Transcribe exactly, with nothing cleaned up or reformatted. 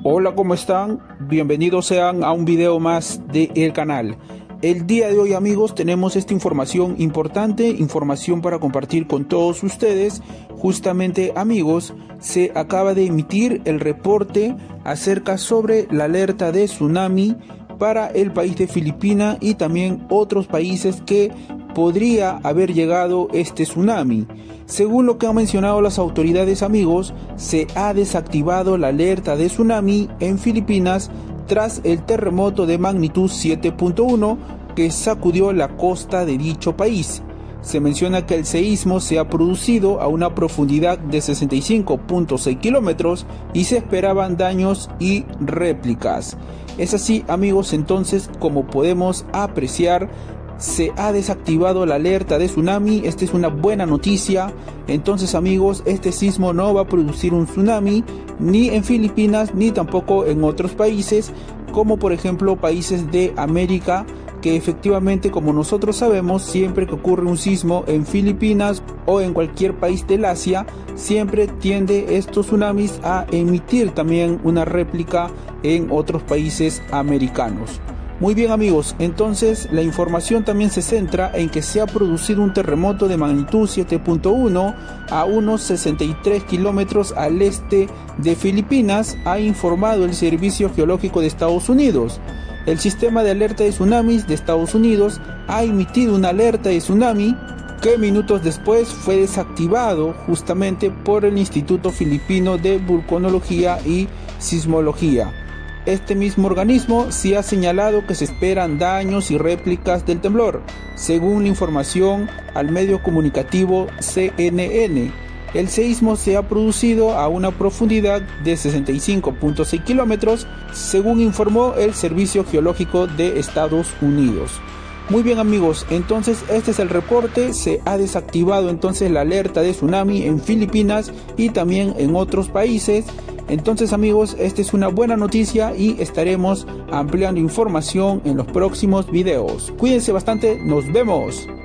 Hola, ¿cómo están? Bienvenidos sean a un video más del canal. El día de hoy, amigos, tenemos esta información importante, información para compartir con todos ustedes. Justamente, amigos, se acaba de emitir el reporte acerca sobre la alerta de tsunami para el país de Filipinas y también otros países que podría haber llegado este tsunami. Según lo que han mencionado las autoridades, amigos, se ha desactivado la alerta de tsunami en Filipinas tras el terremoto de magnitud siete punto uno que sacudió la costa de dicho país. Se menciona que el seísmo se ha producido a una profundidad de sesenta y cinco punto seis kilómetros y se esperaban daños y réplicas. Es así, amigos, entonces, como podemos apreciar, se ha desactivado la alerta de tsunami. Esta es una buena noticia. Entonces, amigos, este sismo no va a producir un tsunami ni en Filipinas ni tampoco en otros países, como por ejemplo países de América, que efectivamente, como nosotros sabemos, siempre que ocurre un sismo en Filipinas o en cualquier país del Asia, siempre tiende estos tsunamis a emitir también una réplica en otros países americanos. Muy bien, amigos, entonces la información también se centra en que se ha producido un terremoto de magnitud siete punto uno a unos sesenta y tres kilómetros al este de Filipinas, ha informado el Servicio Geológico de Estados Unidos. El sistema de alerta de tsunamis de Estados Unidos ha emitido una alerta de tsunami que minutos después fue desactivado justamente por el Instituto Filipino de Vulcanología y Sismología. Este mismo organismo sí ha señalado que se esperan daños y réplicas del temblor, según la información al medio comunicativo C N N. El seísmo se ha producido a una profundidad de sesenta y cinco punto seis kilómetros, según informó el Servicio Geológico de Estados Unidos. Muy bien, amigos, entonces este es el reporte. Se ha desactivado entonces la alerta de tsunami en Filipinas y también en otros países. Entonces, amigos, esta es una buena noticia y estaremos ampliando información en los próximos videos. Cuídense bastante, nos vemos.